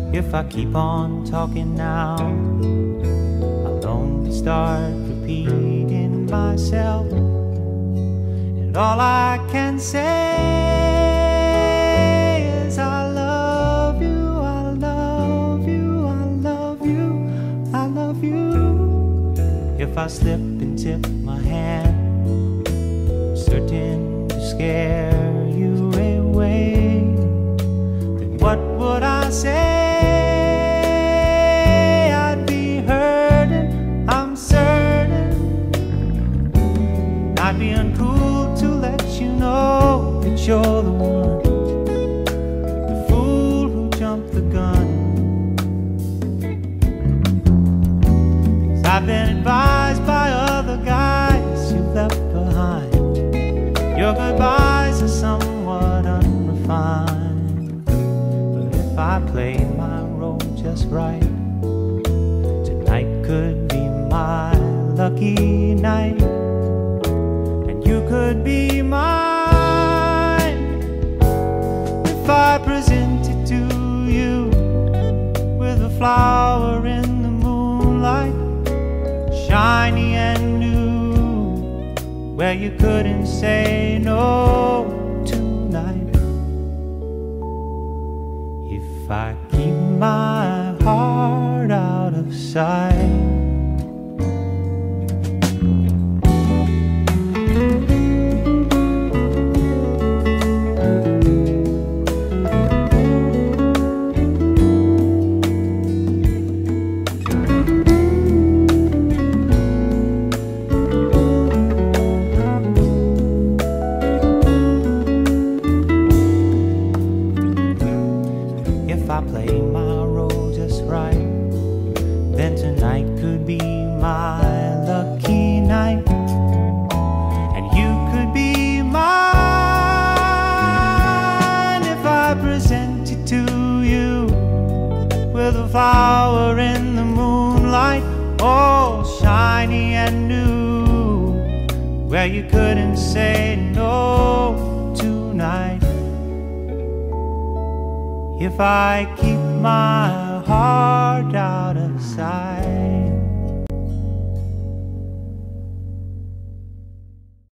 If I keep on talking now, I'll only start repeating myself, and all I can say is I love you, I love you, I love you, I love you. If I slip and tip my hand, I'm certain to scare you away, then what would I say? I'd be uncool to let you know that you're the one, the fool who jumped the gun. 'Cause I've been advised by other guys you've left behind, your goodbyes are somewhat unrefined. But if I played my role just right, tonight could be my lucky night. You could be mine if I presented to you with a flower in the moonlight, shiny and new, where you couldn't say no tonight. If I keep my heart out of sight. If I play my role just right, then tonight could be my lucky night, and you could be mine if I presented to you with a flower in the moonlight, all shiny and new, where you couldn't say no tonight. If I keep my heart out of sight.